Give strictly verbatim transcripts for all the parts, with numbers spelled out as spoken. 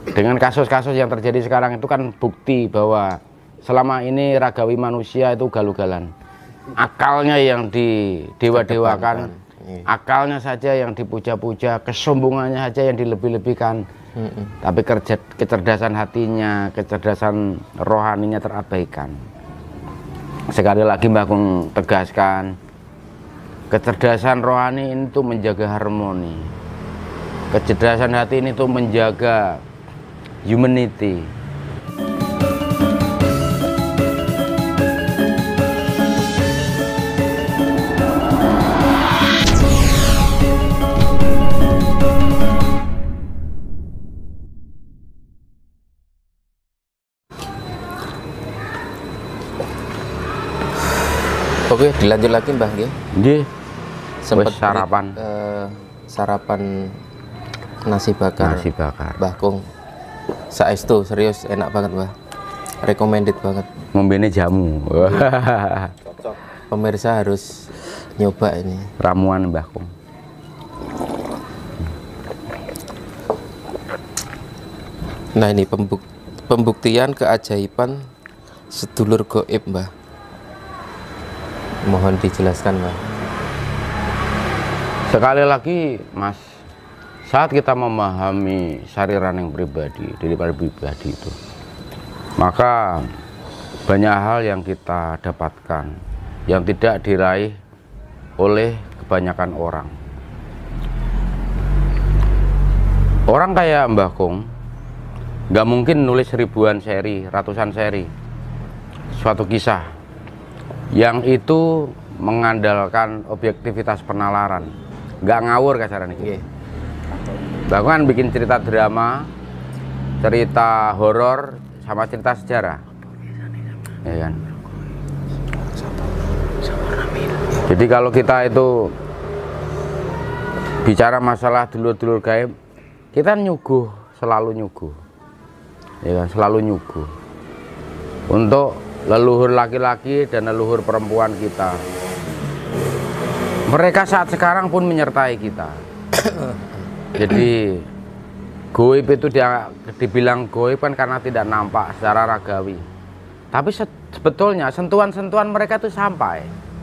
Dengan kasus-kasus yang terjadi sekarang itu kan bukti bahwa selama ini ragawi manusia itu galugalan. Akalnya yang didewa-dewakan, akalnya saja yang dipuja-puja, kesombongannya saja yang dilebih-lebihkan. Mm-mm. Tapi kerja, kecerdasan hatinya, kecerdasan rohaninya terabaikan. Sekali lagi Mbah Agung tegaskan, kecerdasan rohani itu menjaga harmoni, kecerdasan hati ini tuh menjaga humanity. Oke, dilanjut lagi Mbah nggih. Nggih. Sempat sarapan uh, sarapan nasi bakar. Nasi bakar. Mbah Agung. Saestu serius enak banget, Mbah. Recommended banget. Ngombene jamu. Cocok. Pemirsa harus nyoba ini. Ramuan Mbah Agung. Nah, ini pembuk pembuktian keajaiban sedulur goib, Mbah. Mohon dijelaskan, Mbah. Sekali lagi, Mas, saat kita memahami sariran yang pribadi, daripada pribadi itu, maka banyak hal yang kita dapatkan yang tidak diraih oleh kebanyakan orang. Orang kayak Mbah Agung nggak mungkin nulis ribuan seri, ratusan seri suatu kisah yang itu mengandalkan objektivitas penalaran, nggak ngawur kasaran ini. Bahkan bikin cerita drama, cerita horor, sama cerita sejarah, ya kan? Jadi kalau kita itu bicara masalah dulur-dulur gaib, kita nyuguh, selalu nyuguh, ya kan? Selalu nyuguh untuk leluhur laki-laki dan leluhur perempuan kita. Mereka saat sekarang pun menyertai kita. Jadi goib itu dia dibilang goib kan karena tidak nampak secara ragawi. Tapi sebetulnya sentuhan-sentuhan mereka itu sampai.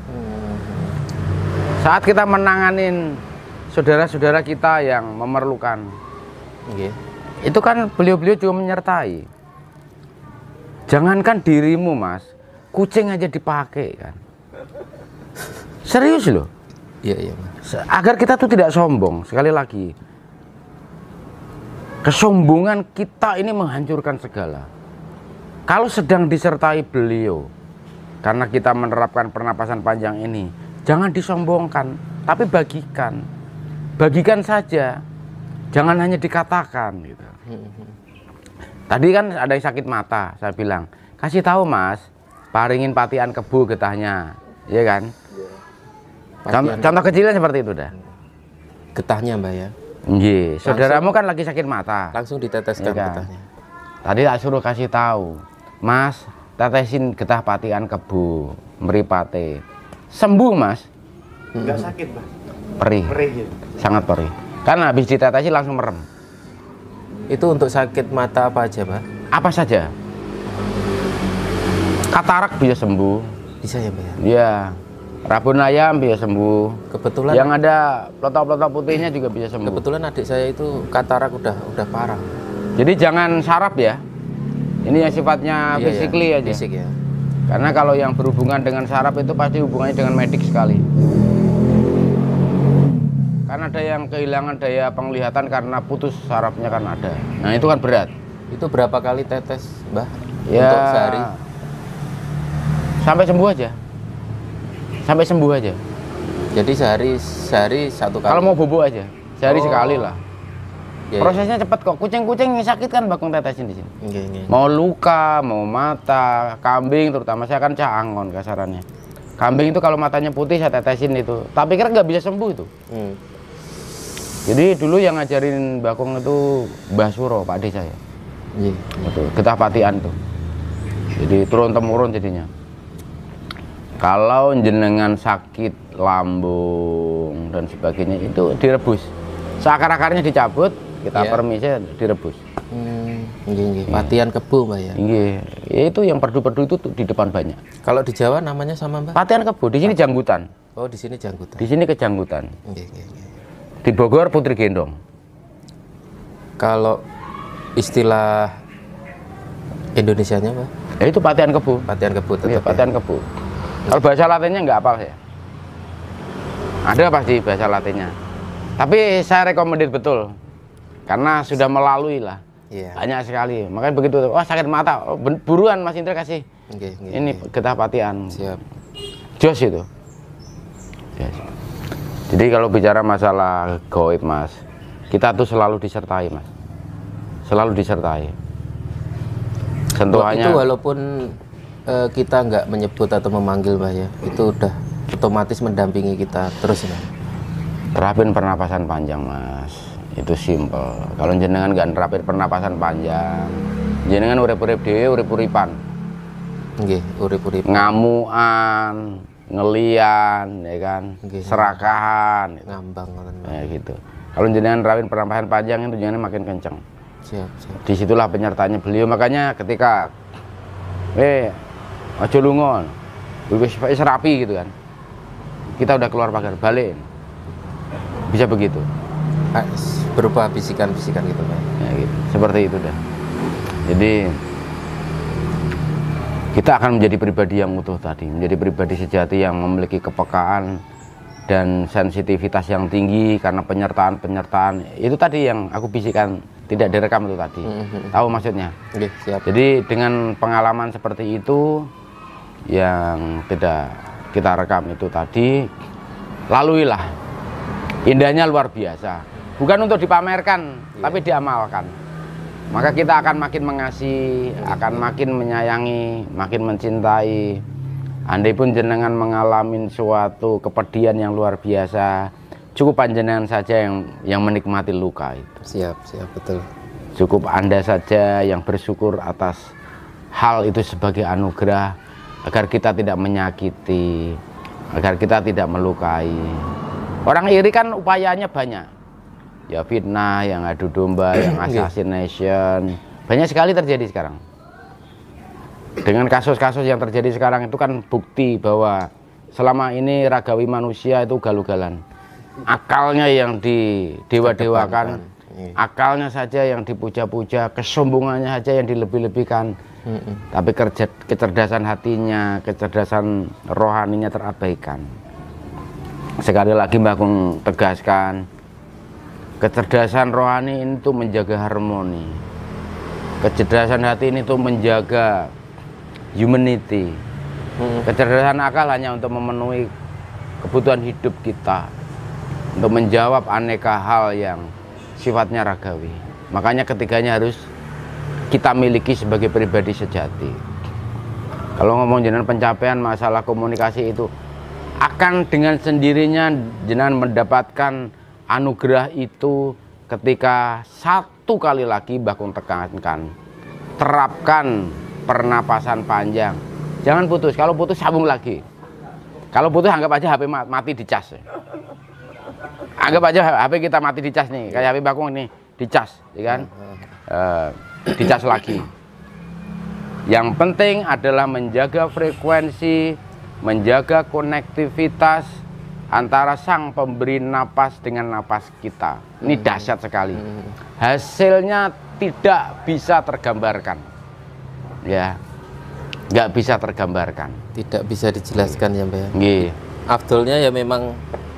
Saat kita menanganin saudara-saudara kita yang memerlukan, okay, itu kan beliau-beliau juga menyertai. Jangankan dirimu, Mas, kucing aja dipakai kan. Serius loh. Iya, iya, Mas. Agar kita tuh tidak sombong. Sekali lagi, kesombongan kita ini menghancurkan segala. Kalau sedang disertai beliau, karena kita menerapkan pernapasan panjang ini, jangan disombongkan, tapi bagikan. Bagikan saja. Jangan hanya dikatakan gitu. Tadi kan ada yang sakit mata, saya bilang, kasih tahu Mas, paringin patian kebu getahnya, iya kan? Contoh, contoh kecilnya seperti itu dah. Getahnya Mbak ya? Iya, saudaramu kan lagi sakit mata. Langsung diteteskan, ya kan? Getahnya. Tadi tak suruh kasih tahu, Mas, tetesin getah patian kebu, meripate. Sembuh Mas. Enggak sakit Mas? Perih, perih ya? Sangat perih. Kan habis ditetesi langsung merem. Itu untuk sakit mata apa aja, Pak? Apa saja. Katarak bisa sembuh. Bisa ya, Pak? Iya. Rabun ayam bisa sembuh. Kebetulan yang ada pelotok-pelotok putihnya juga bisa sembuh. Kebetulan adik saya itu katarak udah udah parah. Jadi jangan sarap ya. Ini yang sifatnya iya, physically iya. aja. Fisik ya. Karena kalau yang berhubungan dengan saraf itu pasti hubungannya dengan medik sekali. Karena ada yang kehilangan daya penglihatan karena putus sarafnya kan ada. Nah itu kan berat. Itu berapa kali tetes, Mbah? Ya, untuk sehari? Sampai sembuh aja. Sampai sembuh aja. Jadi sehari sehari satu kali. Kalau mau bubuk aja, sehari oh. sekali lah. Ya, prosesnya ya. Cepat kok. Kucing-kucing sakit kan bakung tetesin di sini. Ya, ya. Mau luka, mau mata, kambing terutama saya kan caangon kasarannya. Kambing itu kalau matanya putih saya tetesin itu. Tapi kira nggak bisa sembuh itu. Hmm. Jadi dulu yang ngajarin bakung itu Mbah Suro, Pak D saya. Iya. Itu getah patian tuh. Jadi turun temurun jadinya. Kalau jenengan sakit lambung dan sebagainya itu direbus. Seakar-akarnya dicabut, kita Ya. permise direbus. Hmm, nggih, nggih. Patian kebo Mbah ya. Nggih, ya itu yang perdu-perdu itu tuh di depan banyak. Kalau di Jawa namanya sama Mbah? Patian kebo, di sini janggutan. Oh, di sini janggutan. Di sini kejanggutan. Nggih, nggih, nggih. Di Bogor putri gendong. Kalau istilah Indonesianya Mbah? Ya itu patian kebo. Patian kebo tetap. Iya, ya? patian kebo. Kalau bahasa Latinnya nggak apal saya. Ada pasti bahasa Latinnya. Tapi saya rekomendasi betul. Karena sudah melalui lah. Iya. Banyak sekali. Makanya begitu, oh sakit mata, oh, buruan Mas Indra kasih. Nggih, nggih, Ini nggih. getah patian. Siap. Jos itu. Jos. Jadi kalau bicara masalah goib Mas, kita tuh selalu disertai Mas. Selalu disertai. Sentuhannya. Itu walaupun eh, kita nggak menyebut atau memanggil Mbah ya, itu udah otomatis mendampingi kita terus Mbah. Terapin pernapasan panjang Mas. Itu simple. Kalau jenengan nggak nerapin pernapasan panjang, jenengan urip-urip dhewe, urip-uripan. Nggih, urip-urip. Ngamuan, ngelian, ya kan, Nggih. serakahan, Ngambang ngoten Mbah. ya gitu. Kalau jenengan nerapin pernapasan panjang itu jenengan makin kenceng. Siap, siap. Disitulah penyertanya beliau. Makanya ketika, eh, aja lungon, wis wis rapi gitu kan, kita udah keluar pagar, balik, bisa begitu. Ah, berupa bisikan-bisikan gitu Mbah. Ya, gitu. Seperti itu dah. Jadi kita akan menjadi pribadi yang utuh tadi, menjadi pribadi sejati yang memiliki kepekaan dan sensitivitas yang tinggi karena penyertaan-penyertaan itu tadi yang aku bisikan tidak direkam itu tadi. Mm-hmm. Tahu maksudnya? Nggih, siap. Jadi dengan pengalaman seperti itu yang tidak kita rekam itu tadi, laluilah. Indahnya luar biasa. Bukan untuk dipamerkan, Iya. tapi diamalkan. Maka kita akan makin mengasihi, akan makin menyayangi, makin mencintai. Andai pun jenengan mengalami suatu kepedihan yang luar biasa, cukup panjenengan saja yang yang menikmati luka itu. Siap, siap, betul. Cukup Anda saja yang bersyukur atas hal itu sebagai anugerah, agar kita tidak menyakiti, agar kita tidak melukai. Orang iri kan upayanya banyak. Ya fitnah, yang adu domba, yang assassination. Banyak sekali terjadi sekarang. Dengan kasus-kasus yang terjadi sekarang itu kan bukti bahwa selama ini ragawi manusia itu galugalan. Akalnya yang didewa-dewakan, akalnya saja yang dipuja-puja, kesombongannya saja yang dilebih-lebihkan. Mm-mm. Tapi kerja, kecerdasan hatinya, kecerdasan rohaninya terabaikan. Sekali lagi Mbak Kung tegaskan, kecerdasan rohani itu menjaga harmoni. Kecerdasan hati ini tuh menjaga humanity. Mm-mm. Kecerdasan akal hanya untuk memenuhi kebutuhan hidup kita, untuk menjawab aneka hal yang sifatnya ragawi. Makanya ketiganya harus kita miliki sebagai pribadi sejati. Kalau ngomong jenengan pencapaian masalah komunikasi itu akan dengan sendirinya jenengan mendapatkan anugerah itu ketika satu kali lagi Mbah Kung tekankan, terapkan pernapasan panjang. Jangan putus, kalau putus sambung lagi. Kalau putus anggap aja H P mati dicas. Anggap aja H P kita mati dicas nih, kayak H P Mbah Kung nih dicas, ya kan? Uh, dicas lagi. Yang penting adalah menjaga frekuensi, menjaga konektivitas antara sang pemberi napas dengan napas kita. Ini dahsyat sekali. Hasilnya tidak bisa tergambarkan, ya, nggak bisa tergambarkan. Tidak bisa dijelaskan ya Mbak ya. Nggih. Afdolnya ya memang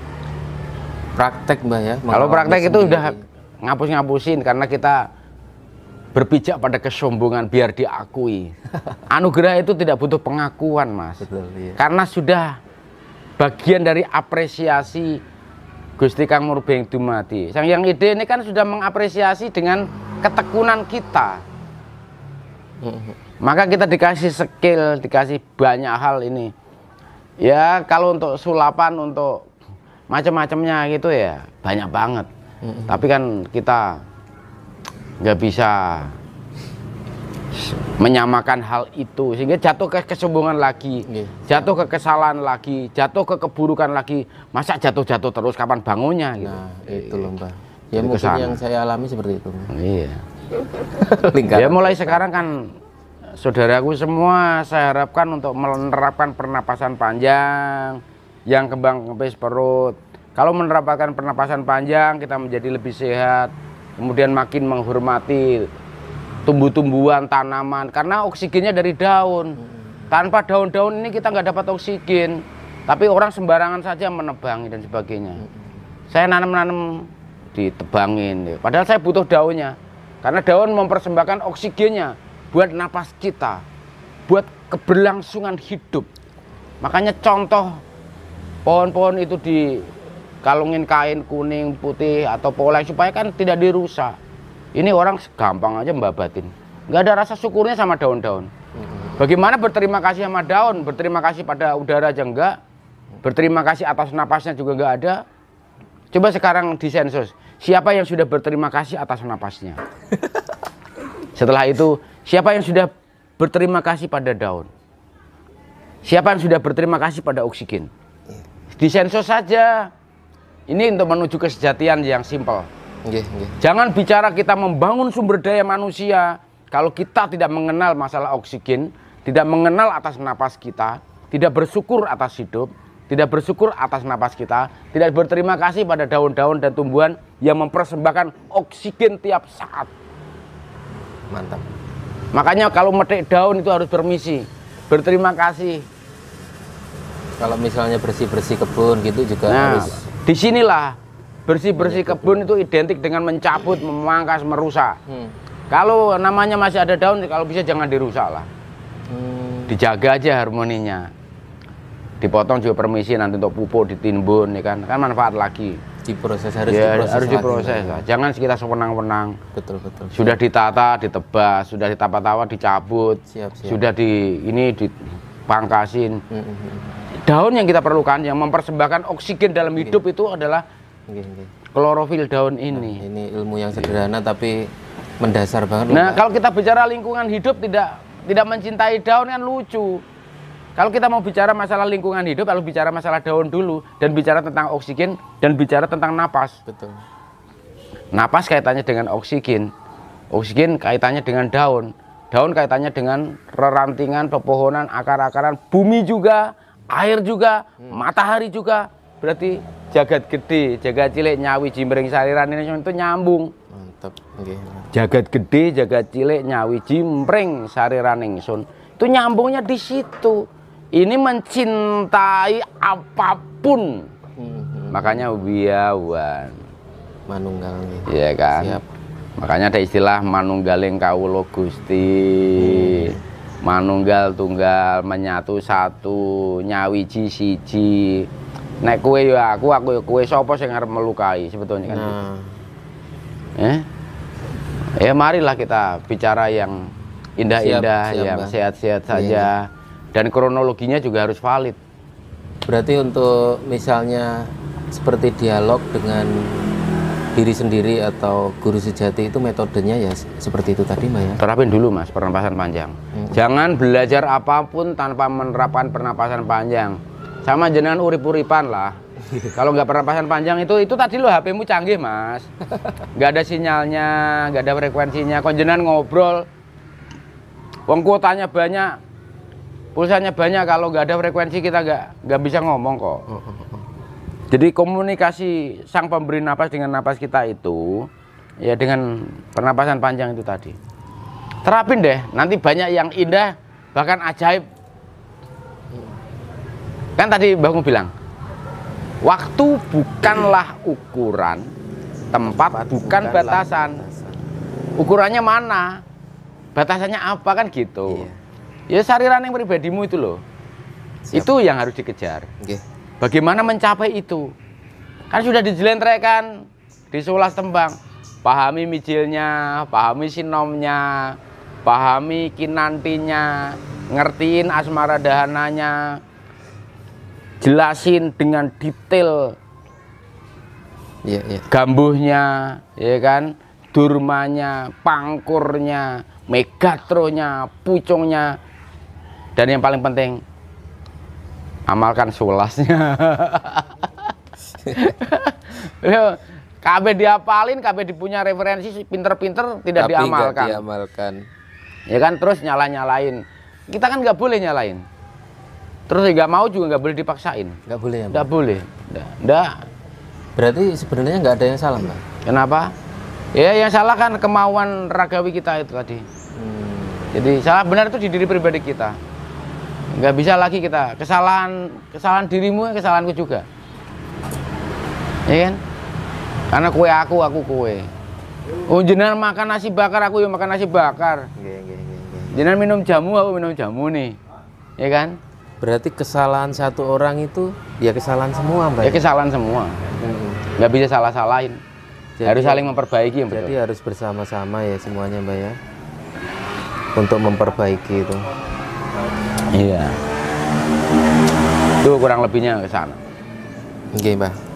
praktek Mbak ya. Kalau praktek itu sendiri. udah ngapus-ngapusin karena kita berpijak pada kesombongan biar diakui. Anugerah itu tidak butuh pengakuan Mas. Betul, iya. Karena sudah bagian dari apresiasi Gusti Kang Murbeng Dumadi. Sang Yang Ide ini kan sudah mengapresiasi dengan ketekunan kita. Maka kita dikasih skill, dikasih banyak hal ini. Ya kalau untuk sulapan, untuk macam-macamnya gitu ya banyak banget. Tapi kan kita nggak bisa menyamakan hal itu sehingga jatuh ke kesombongan lagi, yeah. jatuh ke kesalahan lagi, jatuh ke keburukan lagi. Masa jatuh-jatuh terus, kapan bangunnya gitu. Nah itu loh Mbak. Ya Jadi mungkin kesana. yang saya alami seperti itu. Iya. Lingkaran. Ya mulai sekarang kan saudaraku semua saya harapkan untuk menerapkan pernapasan panjang yang kembang kempis perut. Kalau menerapkan pernapasan panjang kita menjadi lebih sehat, kemudian makin menghormati tumbuh-tumbuhan, tanaman, karena oksigennya dari daun. Tanpa daun-daun ini kita nggak dapat oksigen, tapi orang sembarangan saja menebangi dan sebagainya. Saya nanam-nanam ditebangin, padahal saya butuh daunnya, karena daun mempersembahkan oksigennya buat napas kita, buat keberlangsungan hidup. Makanya contoh pohon-pohon itu dikalungin kain kuning, putih atau poleng supaya kan tidak dirusak. Ini orang gampang aja membabatin, nggak ada rasa syukurnya sama daun-daun. Bagaimana berterima kasih sama daun? Berterima kasih pada udara aja enggak, berterima kasih atas napasnya juga enggak ada. Coba sekarang di sensus, siapa yang sudah berterima kasih atas napasnya? Setelah itu, siapa yang sudah berterima kasih pada daun? Siapa yang sudah berterima kasih pada oksigen? Di sensus saja. Ini untuk menuju kesejatian yang simpel. Nggih, nggih. Jangan bicara kita membangun sumber daya manusia kalau kita tidak mengenal masalah oksigen, tidak mengenal atas napas kita, tidak bersyukur atas hidup, tidak bersyukur atas napas kita, tidak berterima kasih pada daun-daun dan tumbuhan yang mempersembahkan oksigen tiap saat. Mantap. Makanya kalau metik daun itu harus permisi, berterima kasih. Kalau misalnya bersih-bersih kebun gitu juga Nah, harus. disinilah bersih-bersih kebun itu identik dengan mencabut, memangkas, merusak. Hmm. Kalau namanya masih ada daun, kalau bisa jangan dirusak lah. Hmm. Dijaga aja harmoninya. Dipotong juga permisi nanti untuk pupuk, ditimbun, ya kan, kan manfaat lagi. Diproses harus Ya, diproses. harus lagi, diproses Pak. lah. Jangan kita sewenang-wenang. Betul, betul. Sudah ditata, ditebas, sudah ditapa-tapa, dicabut, Siap, siap. sudah di ini dipangkasin. Hmm, hmm, hmm. Daun yang kita perlukan, yang mempersembahkan oksigen dalam hidup itu adalah Nggih, nggih. klorofil daun ini. Ini ilmu yang sederhana tapi mendasar banget loh, Nah, Pak. kalau kita bicara lingkungan hidup tidak tidak mencintai daun kan lucu. Kalau kita mau bicara masalah lingkungan hidup, harus bicara masalah daun dulu dan bicara tentang oksigen dan bicara tentang napas. Betul. Napas kaitannya dengan oksigen, oksigen kaitannya dengan daun, daun kaitannya dengan rerantingan, pepohonan, akar-akaran, bumi juga, air juga, hmm. matahari juga. Berarti jagat gede, jagat cilik, nyawi jimbring sariran ini itu nyambung. Mantap. Nggih. Jagat gede, jagat cilik, nyawi jimbring sariran ingsun. Itu nyambungnya di situ. Ini mencintai apapun. Hmm, hmm. Makanya biawan. Manunggal nggih. Iya kan? Siap. Makanya ada istilah manunggaling kawula Gusti. Hmm. Manunggal tunggal, menyatu satu, nyawiji siji. Nek kue ya aku, aku ya kue, sapa sing arep melukai sebetulnya kan. Nah. Eh? Ya marilah kita bicara yang indah-indah, Siap, siap, yang Mbak. sehat-sehat Iya, saja. Dan kronologinya juga harus valid. Berarti untuk misalnya seperti dialog dengan diri sendiri atau guru sejati itu metodenya ya seperti itu tadi, Mbak ya. Terapin dulu Mas pernapasan panjang. Hmm. Jangan belajar apapun tanpa menerapkan pernapasan panjang. Sama jenengan urip-uripan lah. Kalau nggak pernapasan panjang itu itu tadi lo H P-mu canggih Mas. Nggak ada sinyalnya, nggak ada frekuensinya. Kalau jenengan ngobrol, wong kuotanya banyak, pulsanya banyak. Kalau nggak ada frekuensi kita nggak nggak bisa ngomong kok. Jadi komunikasi sang pemberi napas dengan napas kita itu ya dengan pernapasan panjang itu tadi. Terapin deh, nanti banyak yang indah bahkan ajaib. Kan tadi Mbahmu bilang, waktu bukanlah ukuran, tempat bukan batasan. Ukurannya mana? Batasannya apa kan gitu. Iya. Ya sariran yang pribadimu itu loh. Siap. Itu yang harus dikejar. Okay. Bagaimana mencapai itu? Kan sudah dijelentrekan di sebelas tembang. Pahami mijilnya, pahami sinomnya, pahami kinantinya, ngertiin asmara dahananya, jelasin dengan detail yeah, yeah. gambuhnya, ya kan, durmanya, pangkurnya, megatronya, pucungnya, dan yang paling penting amalkan sulasnya. K B diapalin, K B dipunya referensi, pinter-pinter tidak Tapi diamalkan. nggak diamalkan. Ya kan, terus nyala-nyalain. Kita kan nggak boleh nyalain. Terus nggak mau juga nggak boleh dipaksain. Nggak boleh ya, Mbak? Nggak boleh. Nggak. Nggak. Berarti sebenarnya nggak ada yang salah, Mbak? Kenapa? Ya yang salah kan kemauan ragawi kita itu tadi. Hmm. Jadi salah benar itu di diri pribadi kita. Nggak bisa lagi kita kesalahan kesalahan dirimu, kesalahanku juga. Ya kan? Karena kue aku, aku kue. Oh jenengan makan nasi bakar, aku yang makan nasi bakar. Nggih, nggih, nggih, nggih. Jenengan minum jamu, aku minum jamu nih. Ya kan? Berarti kesalahan satu orang itu ya kesalahan semua, Mbak? Ya kesalahan semua. Hmm. Nggak bisa salah-salahin. Jadi- Harus saling memperbaiki yang Jadi betul. harus bersama-sama ya semuanya, Mbak ya. Untuk memperbaiki itu. Iya. Itu kurang lebihnya ke sana. Oke, Mbak.